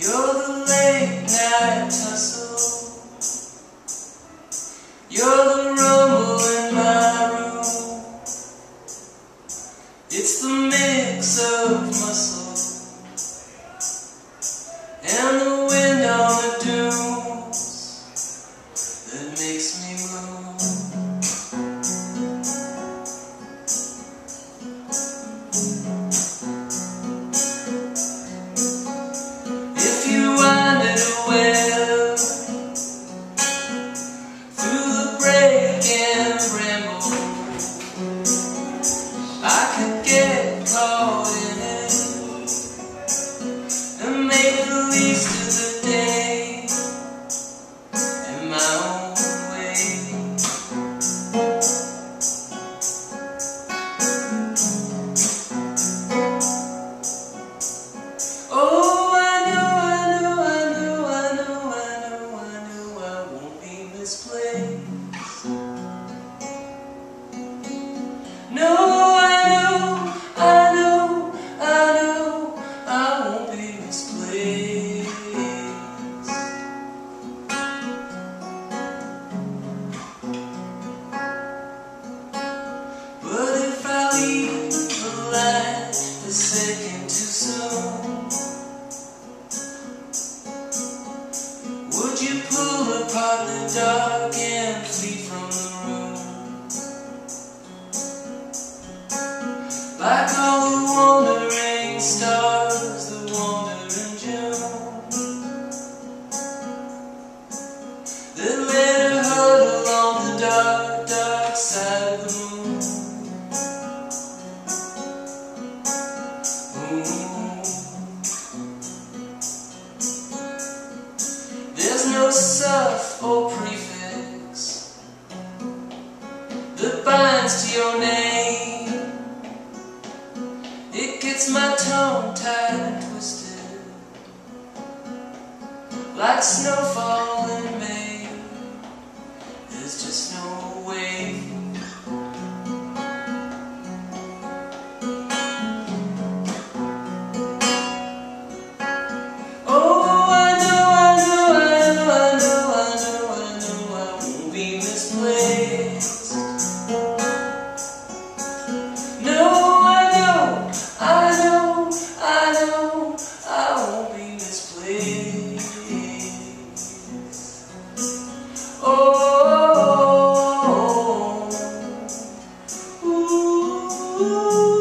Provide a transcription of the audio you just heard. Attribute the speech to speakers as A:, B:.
A: You're the late night tussle. You're the rumble in my room. It's the mix of muscle and the wind on the dunes that makes me move. If you wind it well through the break and bramble, I could get caught in it and make the least of the day in my own way. Oh, I know I won't be misplaced. No, I won't be misplaced. But if I leave the light a second too soon, would you pull apart the dark and flee from the room? Like all the wandering stars that wander in June, that later huddle on the dark, dark side of the moon. There's no suff or prefix that binds to your name. It gets my tongue tied and twisted like snowfall in May. There's just no way. Oh, I won't be misplaced. No, I won't be misplaced. Oh, ooh.